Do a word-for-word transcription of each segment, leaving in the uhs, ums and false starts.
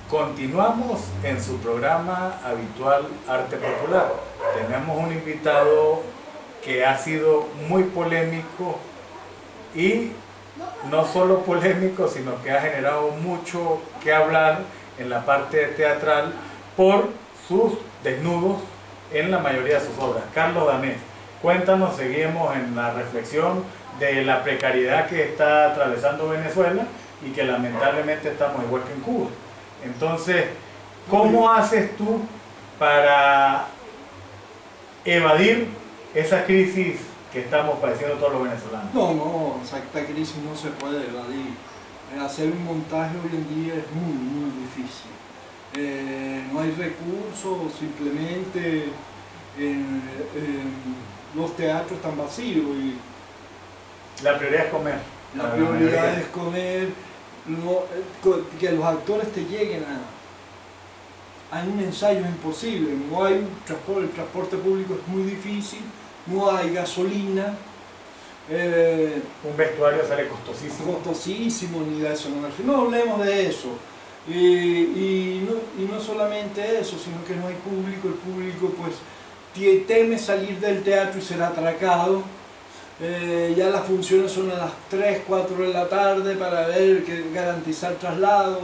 Continuamos en su programa habitual Arte Popular. Tenemos un invitado que ha sido muy polémico y no solo polémico, sino que ha generado mucho que hablar en la parte teatral por sus desnudos en la mayoría de sus obras. Carlos Danés, cuéntanos, seguimos en la reflexión de la precariedad que está atravesando Venezuela y que lamentablemente estamos igual que en Cuba. Entonces, ¿cómo haces tú para evadir esa crisis que estamos padeciendo todos los venezolanos? No, no, esta crisis no se puede evadir. Hacer un montaje hoy en día es muy, muy difícil. Eh, no hay recursos, simplemente eh, eh, los teatros están vacíos y la prioridad es comer. La, la prioridad mayoría. es comer, no, que los actores te lleguen a, a un ensayo es imposible, no hay un transporte, el transporte público es muy difícil, no hay gasolina. Eh, un vestuario sale costosísimo. Costosísimo, ni de eso, no, no hablemos de eso. Y, y, no, y no solamente eso, sino que no hay público, el público pues teme salir del teatro y ser atracado. Eh, ya las funciones son a las tres, cuatro de la tarde para ver, que garantizar traslado.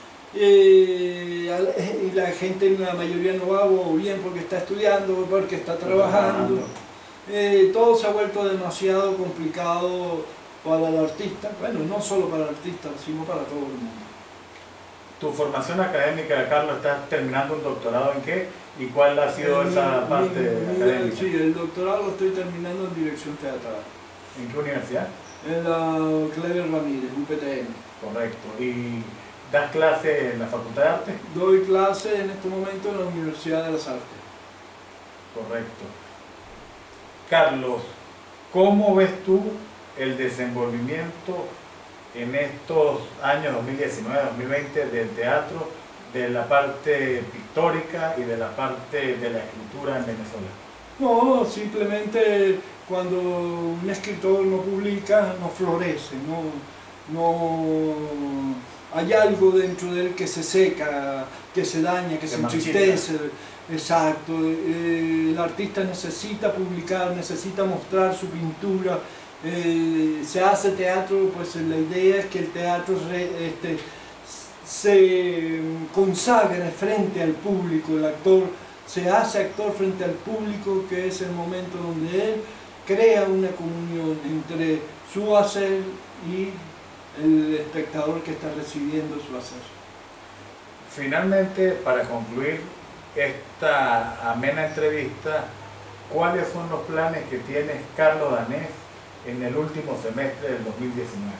Eh, y la gente, la mayoría no va o bien porque está estudiando o porque está trabajando. Eh, todo se ha vuelto demasiado complicado para el artista, bueno, no solo para el artista, sino para todo el mundo. ¿Tu formación académica, Carlos, estás terminando un doctorado en qué? ¿Y cuál ha sido Eh, esa mi, parte mi, académica? Sí, el doctorado lo estoy terminando en dirección teatral. ¿En qué universidad? En la Clever Ramírez, U P T M. Correcto. ¿Y das clase en la Facultad de Arte? Doy clase en este momento en la Universidad de las Artes. Correcto. Carlos, ¿cómo ves tú el desenvolvimiento en estos años dos mil diecinueve dos mil veinte del teatro, de la parte pictórica y de la parte de la escritura en Venezuela? No, simplemente cuando un escritor no publica, no florece, no, no hay algo dentro de él que se seca, que se daña, que se, se entristece. Exacto, eh, el artista necesita publicar, necesita mostrar su pintura. Eh, se hace teatro, pues la idea es que el teatro re, este, se consagre frente al público, el actor se hace actor frente al público, que es el momento donde él crea una comunión entre su hacer y el espectador que está recibiendo su hacer. Finalmente, para concluir esta amena entrevista, ¿cuáles son los planes que tiene Carlos Danés en el último semestre del dos mil diecinueve?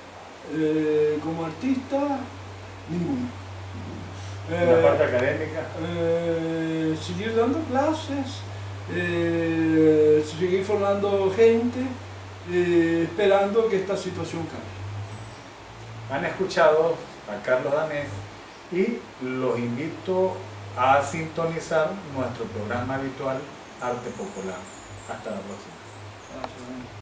Eh, como artista, ninguno. ¿En la Eh, parte académica? Eh, seguir dando clases, eh, seguir formando gente, eh, esperando que esta situación cambie. Han escuchado a Carlos Danés y los invito a sintonizar nuestro programa habitual Arte Popular. Hasta la próxima. Gracias.